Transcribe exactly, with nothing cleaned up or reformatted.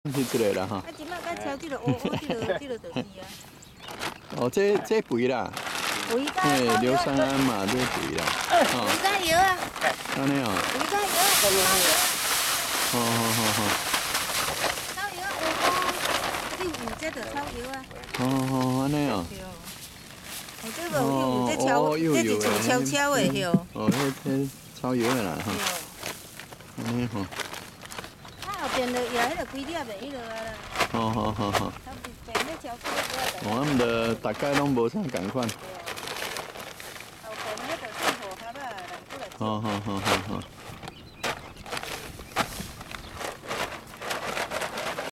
是这个啦哈。 啊，即摆甲超这个乌乌这个这个就是啊。 哦，这这肥啦。 肥甲嘿， 草硫药。 酸铵嘛，这肥啦。 肥甲药啊。 安尼哦。 肥甲药，草药。 好好好好。 草药有讲，你有这个草药啊。 好好安尼哦。 哦，这个有这超，这是像悄悄的哟。 哦，迄迄草药的啦哈。安尼吼。 啊，后边就也迄个几粒的迄个啊啦。 好好好好。 后边迄超几粒。 我们的大概拢无啥共款。 后边迄个生活较啊，人过来。 好好好好好。